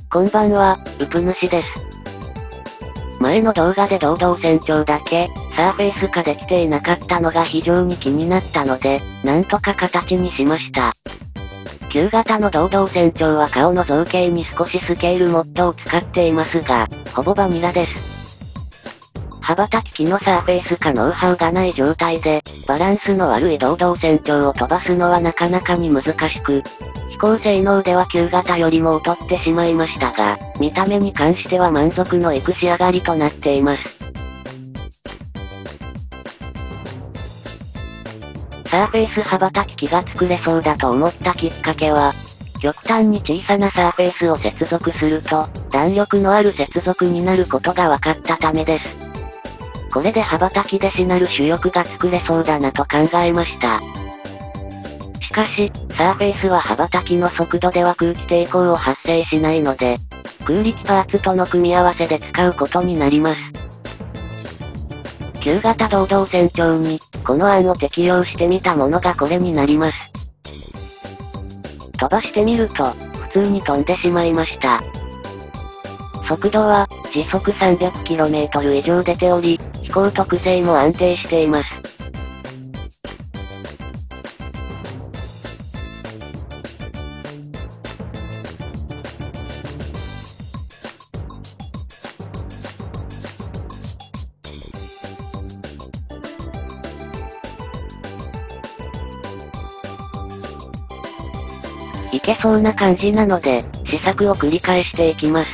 こんばんは、うぷ主です。前の動画で堂々船長だけ、サーフェイス化できていなかったのが非常に気になったので、なんとか形にしました。旧型の堂々船長は顔の造形に少しスケールモッドを使っていますが、ほぼバニラです。羽ばたき機のサーフェイス化ノウハウがない状態で、バランスの悪い堂々船長を飛ばすのはなかなかに難しく、飛行性能では旧型よりも劣ってしまいましたが、見た目に関しては満足のいく仕上がりとなっています。サーフェイス羽ばたき機が作れそうだと思ったきっかけは、極端に小さなサーフェイスを接続すると、弾力のある接続になることが分かったためです。これで羽ばたきでしなる主翼が作れそうだなと考えました。しかし、サーフェイスは羽ばたきの速度では空気抵抗を発生しないので、空力パーツとの組み合わせで使うことになります。旧型堂々船長に、この案を適用してみたものがこれになります。飛ばしてみると、普通に飛んでしまいました。速度は、時速 300km 以上出ており、飛行特性も安定しています。いけそうな感じなので、試作を繰り返していきます。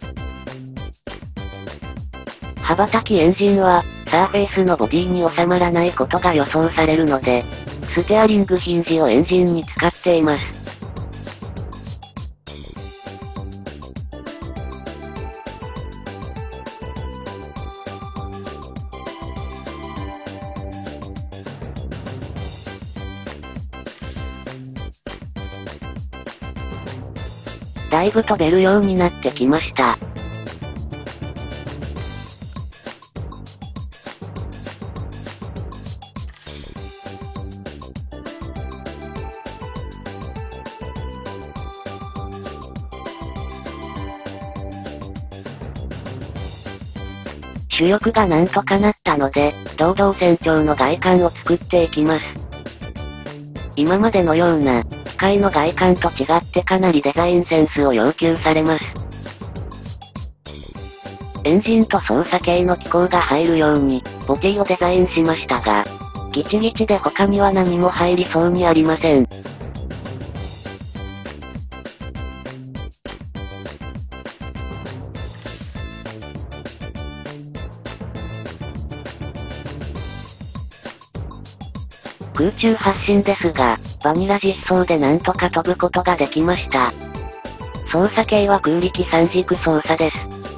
羽ばたきエンジンは、サーフェイスのボディに収まらないことが予想されるので、ステアリングヒンジをエンジンに使っています。だいぶ飛べるようになってきました。主翼がなんとかなったので、堂々船長の外観を作っていきます。今までのような、機械の外観と違ってかなりデザインセンスを要求されます。エンジンと操作系の機構が入るように、ボディをデザインしましたが、ギチギチで他には何も入りそうにありません。空中発進ですが、バニラ実装でなんとか飛ぶことができました。操作系は空力3軸操作です。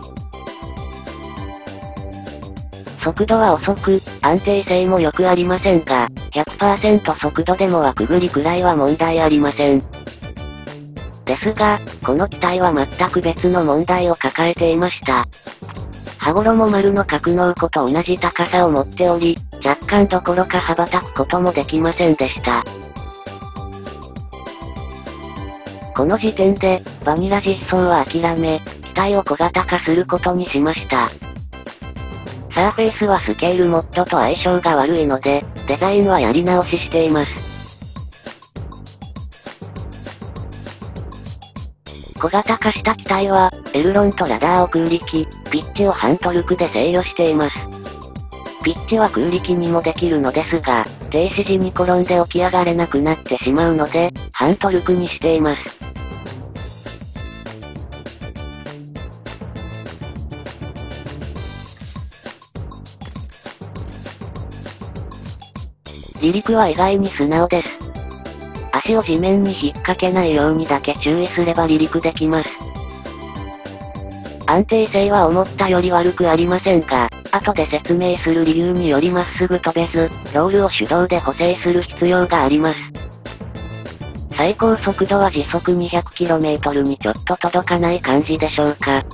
速度は遅く、安定性も良くありませんが、100% 速度でもはくぐりくらいは問題ありません。ですが、この機体は全く別の問題を抱えていました。羽衣丸の格納庫と同じ高さを持っており、若干どころか羽ばたくこともできませんでした。この時点で、バニラ実装は諦め、機体を小型化することにしました。サーフェイスはスケールモッドと相性が悪いので、デザインはやり直ししています。小型化した機体は、エルロンとラダーを空力、ピッチを半トルクで制御しています。ピッチは空力にもできるのですが、停止時に転んで起き上がれなくなってしまうので、半トルクにしています。離陸は意外に素直です。足を地面に引っ掛けないようにだけ注意すれば離陸できます。安定性は思ったより悪くありませんが、後で説明する理由によりまっすぐ飛べず、ロールを手動で補正する必要があります。最高速度は時速 200km にちょっと届かない感じでしょうか。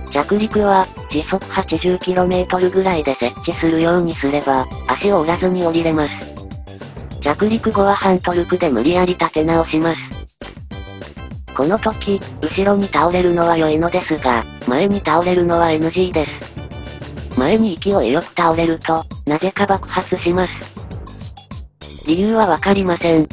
着陸は、時速 80km ぐらいで設置するようにすれば、足を折らずに降りれます。着陸後は半トルクで無理やり立て直します。この時、後ろに倒れるのは良いのですが、前に倒れるのは NG です。前に勢いよく倒れると、なぜか爆発します。理由はわかりません。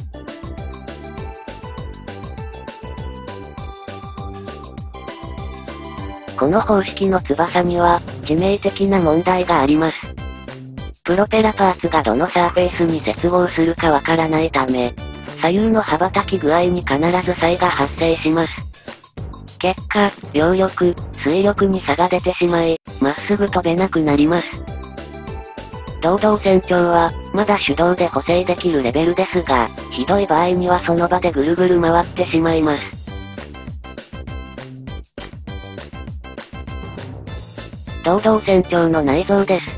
この方式の翼には、致命的な問題があります。プロペラパーツがどのサーフェイスに接合するかわからないため、左右の羽ばたき具合に必ず差異が発生します。結果、揚力、推力に差が出てしまい、まっすぐ飛べなくなります。導道線橋は、まだ手動で補正できるレベルですが、ひどい場合にはその場でぐるぐる回ってしまいます。導道線橋の内臓です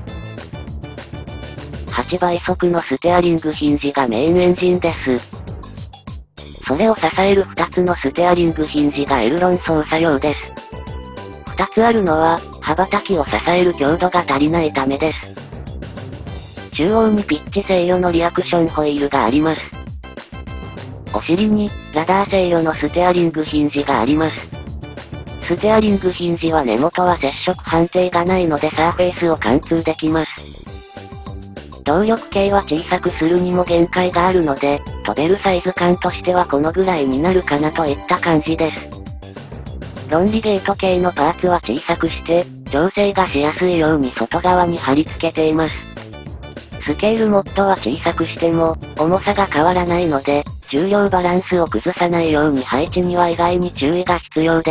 。8倍速のステアリングヒンジがメインエンジンです。それを支える2つのステアリングヒンジがエルロン操作用です。2つあるのは、羽ばたきを支える強度が足りないためです。中央にピッチ制御のリアクションホイールがあります。お尻に、ラダー制御のステアリングヒンジがあります。ステアリングヒンジは根元は接触判定がないのでサーフェイスを貫通できます。動力系は小さくするにも限界があるので、飛べるサイズ感としてはこのぐらいになるかなといった感じです。論理ゲート系のパーツは小さくして、調整がしやすいように外側に貼り付けています。スケールモッドは小さくしても、重さが変わらないので、重量バランスを崩さないように配置には意外に注意が必要です。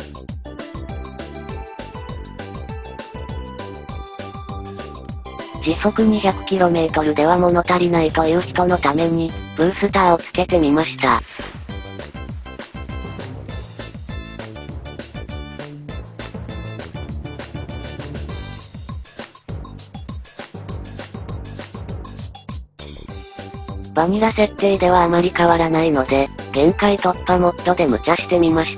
時速 200km では物足りないという人のために、ブースターをつけてみました。バニラ設定ではあまり変わらないので、限界突破モッドで無茶してみました。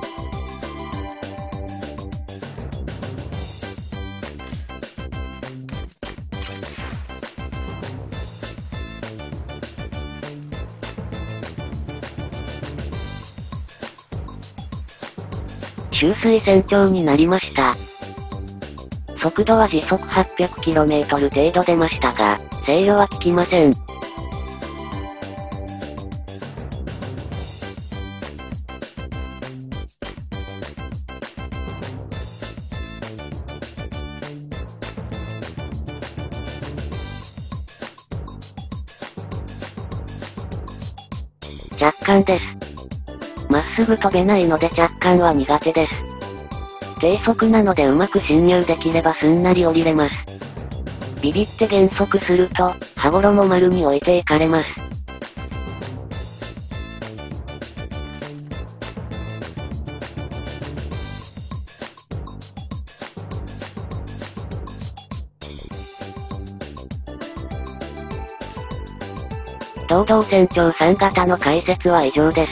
終水船長になりました。速度は時速 800km 程度出ましたが、制御は効きません。着艦です。まっすぐ飛べないので着艦は苦手です。低速なのでうまく進入できればすんなり降りれます。ビビって減速すると、羽衣丸に置いていかれます。導道線橋3型の解説は以上です。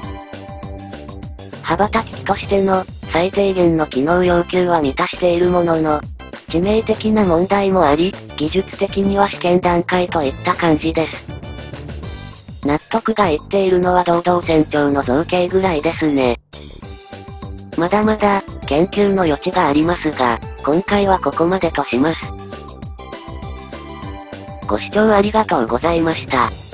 羽ばたき機としての最低限の機能要求は満たしているものの、致命的な問題もあり、技術的には試験段階といった感じです。納得がいっているのは導道線橋の造形ぐらいですね。まだまだ研究の余地がありますが、今回はここまでとします。ご視聴ありがとうございました。